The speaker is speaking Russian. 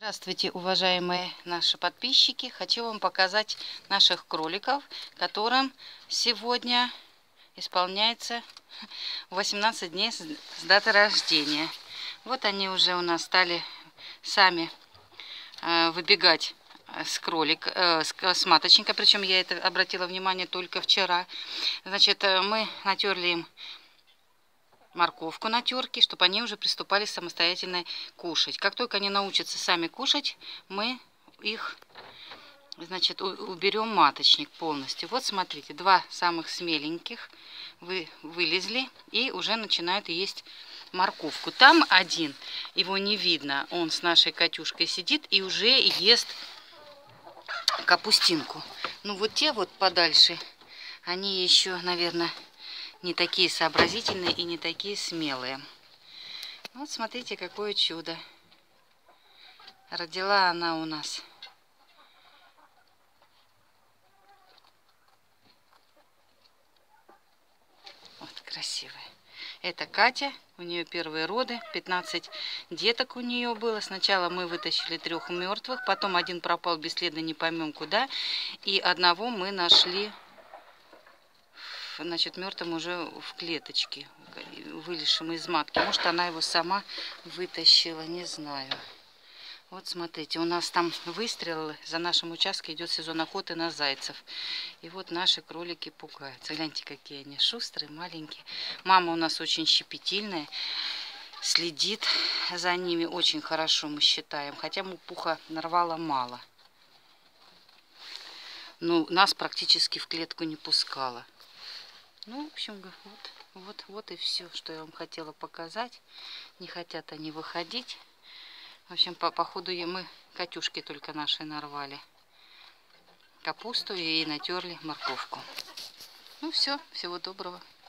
Здравствуйте, уважаемые наши подписчики! Хочу вам показать наших кроликов, которым сегодня исполняется 18 дней с даты рождения. Вот они уже у нас стали сами выбегать с маточника, причем я это обратила внимание только вчера. Значит, мы натерли им морковку на терке, чтобы они уже приступали самостоятельно кушать. Как только они научатся сами кушать, мы их, значит, уберем маточник полностью. Вот смотрите, два самых смеленьких вылезли и уже начинают есть морковку. Там один, его не видно, он с нашей Катюшкой сидит и уже ест капустинку. Ну вот те вот подальше, они еще, наверное, не такие сообразительные и не такие смелые. Вот смотрите, какое чудо. Родила она у нас. Вот красивая. Это Катя, у нее первые роды, 15 деток у нее было. Сначала мы вытащили 3 мертвых, потом один пропал бесследно, не поймем куда. И одного мы нашли, значит, мертвым уже в клеточке, вылезшим из матки. Может, она его сама вытащила, не знаю. Вот смотрите, у нас там выстрелы, за нашим участком идет сезон охоты на зайцев. И вот наши кролики пугаются. Гляньте, какие они шустрые, маленькие. Мама у нас очень щепетильная, следит за ними очень хорошо, мы считаем. Хотя мы пуха нарвала мало. Но нас практически в клетку не пускала. Ну, в общем, вот и все, что я вам хотела показать. Не хотят они выходить. В общем, по ходу мы Катюшке только нашей нарвали капусту и натерли морковку. Ну все, всего доброго.